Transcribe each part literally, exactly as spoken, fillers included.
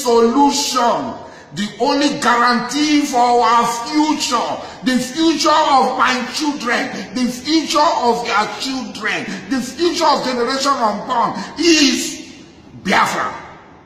solution, the only guarantee for our future, the future of my children, the future of their children, the future of generation unborn is Biafra.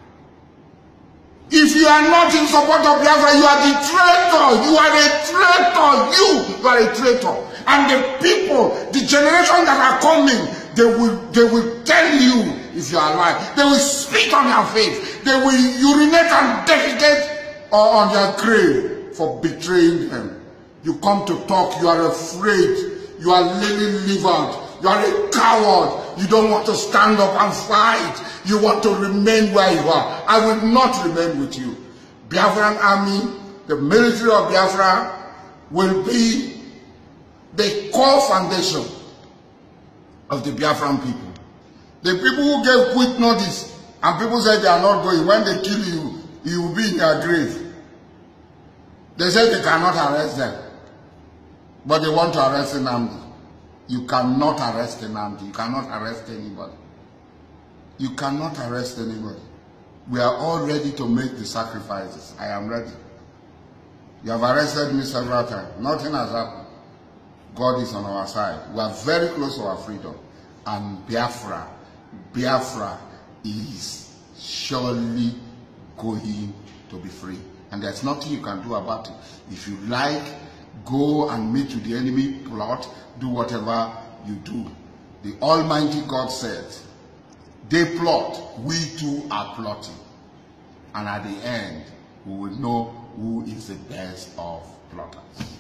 If you are not in support of Biafra, you are the traitor. You are a traitor. You, you are a traitor. And the people, the generation that are coming, they will, they will tell you if you are alive. They will spit on your face. They will urinate and defecate on your grave for betraying them. You come to talk, you are afraid. You are lily-livered. You are a coward. You don't want to stand up and fight. You want to remain where you are. I will not remain with you. Biafran army, the military of Biafra, will be the core foundation of the Biafran people. The people who gave quick notice and people said they are not going, when they kill you, you will be in your grave. They said they cannot arrest them. But they want to arrest Nnamdi. You cannot arrest Nnamdi. You cannot arrest anybody. You cannot arrest anybody. We are all ready to make the sacrifices. I am ready. You have arrested me several times. Nothing has happened. God is on our side. We are very close to our freedom. And Biafra, Biafra is surely going to be free. And there's nothing you can do about it. If you like, go and meet with the enemy, plot, do whatever you do. The Almighty God said, they plot, we too are plotting. And at the end, we will know who is the best of plotters.